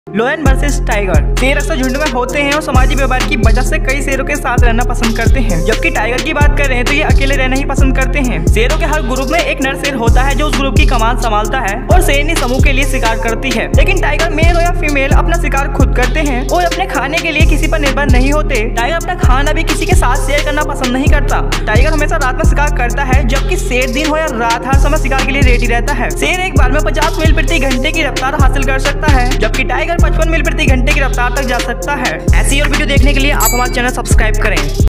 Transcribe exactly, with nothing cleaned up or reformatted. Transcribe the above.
Lion versus tiger. शेर अक्सर झुंड में होते हैं और सामाजिक व्यवहार की वजह से कई शेरों के साथ रहना पसंद करते हैं, जबकि टाइगर की बात करें तो ये अकेले रहना ही पसंद करते हैं। शेरों के हर ग्रुप में एक नर शेर होता है जो उस ग्रुप की कमान संभालता है और शेरनी समूह के लिए शिकार करती है। लेकिन टाइगर मेल हो या फीमेल अपना शिकार खुद करते हैं और अपने खाने के लिए किसी पर निर्भर नहीं होते। टाइगर अपना खाना भी किसी के साथ शेयर करना पसंद नहीं करता। टाइगर हमेशा रात में शिकार करता है, जबकि शेर दिन हो या रात हर समय शिकार के लिए रेडी रहता है। शेर एक बार में पचास मील प्रति घंटे की रफ्तार हासिल कर सकता है, जबकि टाइगर पचपन मील प्रति घंटे की रफ्तार तक जा सकता है। ऐसी और वीडियो देखने के लिए आप हमारा चैनल सब्सक्राइब करें।